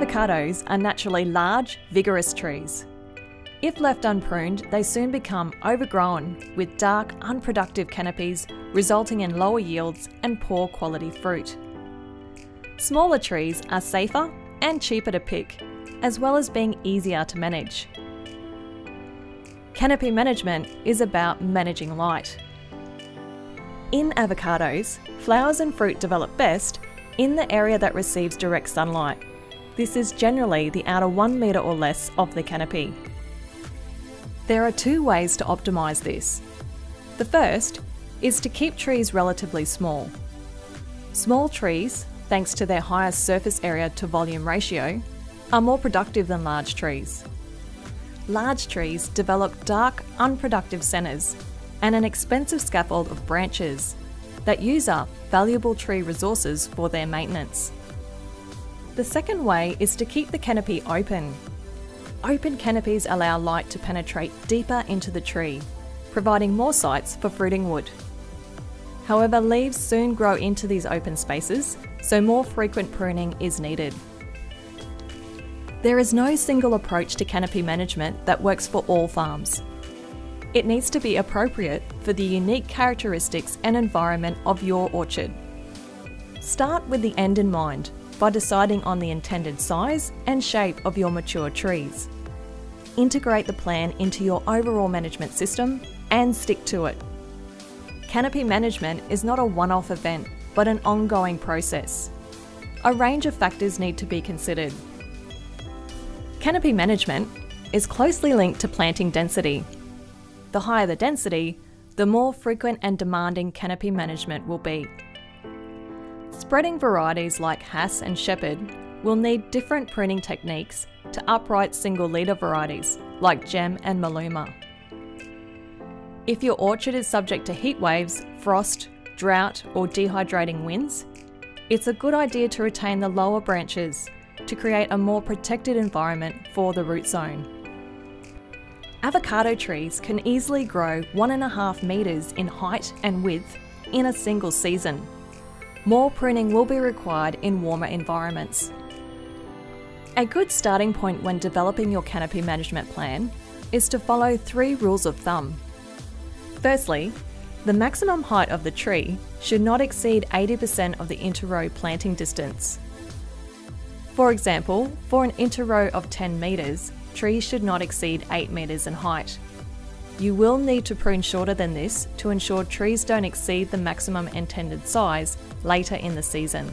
Avocados are naturally large, vigorous trees. If left unpruned, they soon become overgrown with dark, unproductive canopies, resulting in lower yields and poor quality fruit. Smaller trees are safer and cheaper to pick, as well as being easier to manage. Canopy management is about managing light. In avocados, flowers and fruit develop best in the area that receives direct sunlight. This is generally the outer 1 metre or less of the canopy. There are two ways to optimise this. The first is to keep trees relatively small. Small trees, thanks to their higher surface area to volume ratio, are more productive than large trees. Large trees develop dark, unproductive centres and an expensive scaffold of branches that use up valuable tree resources for their maintenance. The second way is to keep the canopy open. Open canopies allow light to penetrate deeper into the tree, providing more sites for fruiting wood. However, leaves soon grow into these open spaces, so more frequent pruning is needed. There is no single approach to canopy management that works for all farms. It needs to be appropriate for the unique characteristics and environment of your orchard. Start with the end in mind by deciding on the intended size and shape of your mature trees. Integrate the plan into your overall management system and stick to it. Canopy management is not a one-off event, but an ongoing process. A range of factors need to be considered. Canopy management is closely linked to planting density. The higher the density, the more frequent and demanding canopy management will be. Spreading varieties like Hass and Shepherd will need different pruning techniques to upright single leader varieties like Gem and Maluma. If your orchard is subject to heat waves, frost, drought or dehydrating winds, it's a good idea to retain the lower branches to create a more protected environment for the root zone. Avocado trees can easily grow 1.5 metres in height and width in a single season. More pruning will be required in warmer environments. A good starting point when developing your canopy management plan is to follow 3 rules of thumb. Firstly, the maximum height of the tree should not exceed 80% of the inter-row planting distance. For example, for an inter-row of 10 metres, trees should not exceed 8 metres in height. You will need to prune shorter than this to ensure trees don't exceed the maximum intended size later in the season.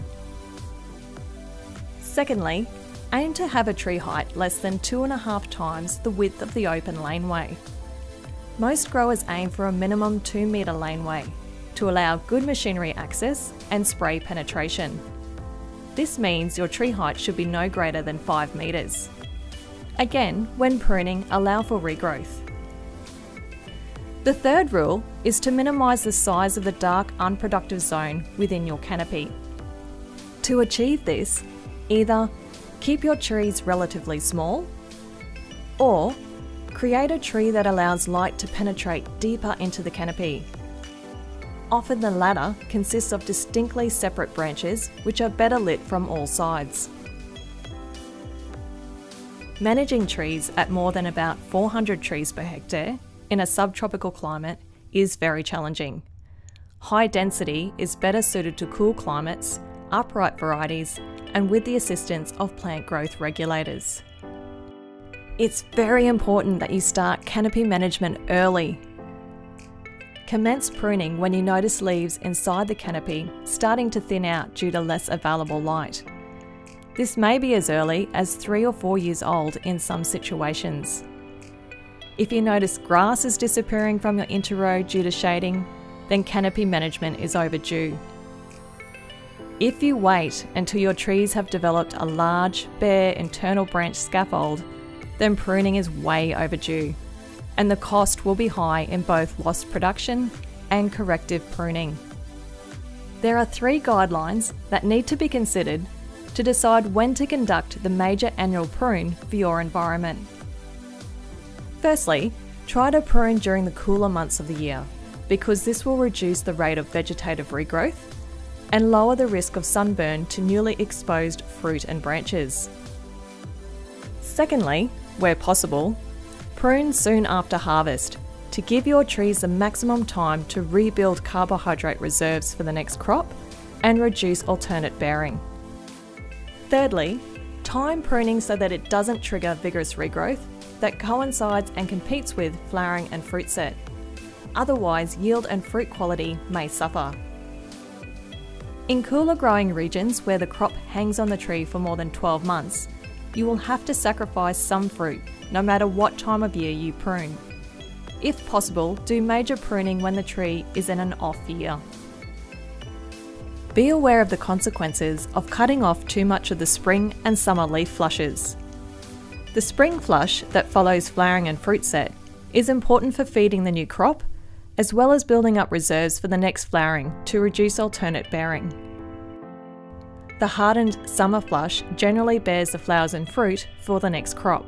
Secondly, aim to have a tree height less than 2.5 times the width of the open laneway. Most growers aim for a minimum 2 metre laneway to allow good machinery access and spray penetration. This means your tree height should be no greater than 5 metres. Again, when pruning, allow for regrowth. The third rule is to minimise the size of the dark, unproductive zone within your canopy. To achieve this, either keep your trees relatively small, or create a tree that allows light to penetrate deeper into the canopy. Often the latter consists of distinctly separate branches which are better lit from all sides. Managing trees at more than about 400 trees per hectare in a subtropical climate is very challenging. High density is better suited to cool climates, upright varieties, and with the assistance of plant growth regulators. It's very important that you start canopy management early. Commence pruning when you notice leaves inside the canopy starting to thin out due to less available light. This may be as early as 3 or 4 years old in some situations. If you notice grass is disappearing from your interrow due to shading, then canopy management is overdue. If you wait until your trees have developed a large, bare internal branch scaffold, then pruning is way overdue, and the cost will be high in both lost production and corrective pruning. There are 3 guidelines that need to be considered to decide when to conduct the major annual prune for your environment. Firstly, try to prune during the cooler months of the year, because this will reduce the rate of vegetative regrowth and lower the risk of sunburn to newly exposed fruit and branches. Secondly, where possible, prune soon after harvest to give your trees the maximum time to rebuild carbohydrate reserves for the next crop and reduce alternate bearing. Thirdly, time pruning so that it doesn't trigger vigorous regrowth that coincides and competes with flowering and fruit set. Otherwise, yield and fruit quality may suffer. In cooler growing regions where the crop hangs on the tree for more than 12 months, you will have to sacrifice some fruit, no matter what time of year you prune. If possible, do major pruning when the tree is in an off year. Be aware of the consequences of cutting off too much of the spring and summer leaf flushes. The spring flush that follows flowering and fruit set is important for feeding the new crop, as well as building up reserves for the next flowering to reduce alternate bearing. The hardened summer flush generally bears the flowers and fruit for the next crop.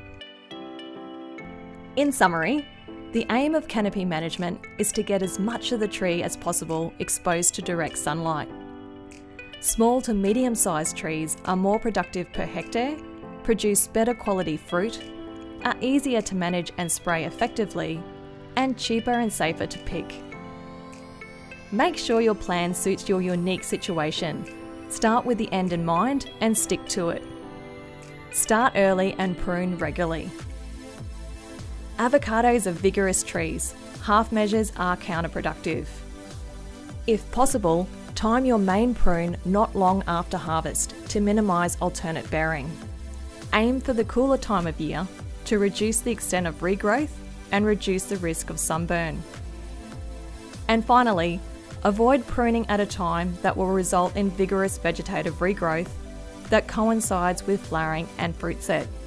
In summary, the aim of canopy management is to get as much of the tree as possible exposed to direct sunlight. Small to medium-sized trees are more productive per hectare, produce better quality fruit, are easier to manage and spray effectively, and cheaper and safer to pick. Make sure your plan suits your unique situation. Start with the end in mind and stick to it. Start early and prune regularly. Avocados are vigorous trees. Half measures are counterproductive. If possible, time your main prune not long after harvest to minimise alternate bearing. Aim for the cooler time of year to reduce the extent of regrowth and reduce the risk of sunburn. And finally, avoid pruning at a time that will result in vigorous vegetative regrowth that coincides with flowering and fruit set.